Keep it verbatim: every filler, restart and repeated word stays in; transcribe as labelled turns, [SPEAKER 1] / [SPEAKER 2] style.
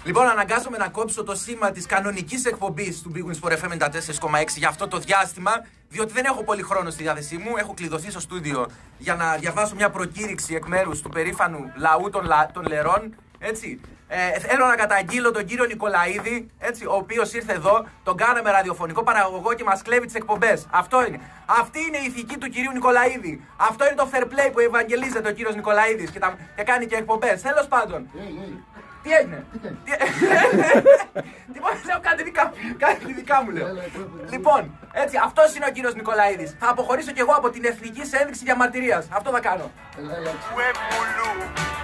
[SPEAKER 1] Λοιπόν, αναγκάζομαι να κόψω το σήμα της κανονικής εκπομπής του Big Wins for εφ εμ ενενήντα τέσσερα κόμμα έξι για αυτό το διάστημα, διότι δεν έχω πολύ χρόνο στη διάθεσή μου. Έχω κλειδωθεί στο στούντιο για να διαβάσω μια προκήρυξη εκ μέρους του περήφανου λαού των, λα... των λερών. Έτσι. Ε, θέλω να καταγγείλω τον κύριο Νικολαίδη, έτσι, ο οποίος ήρθε εδώ, τον κάναμε ραδιοφωνικό παραγωγό και μας κλέβει τις εκπομπές. Αυτό είναι. Αυτή είναι η ηθική του κυρίου Νικολαίδη. Αυτό είναι το fair play που ευαγγελίζεται ο κύριος Νικολαίδης και, τα... και κάνει και εκπομπές. Τέλος πάντων. Τι έγινε? Τι μπορεί, λέω κάτι δικά μου. Κάτι δικά μου λέω. Λοιπόν, έτσι, αυτός είναι ο κύριος Νικολαίδης. Θα αποχωρήσω κι εγώ από την εθνική ένδειξη διαμαρτυρίας. Αυτό θα κάνω.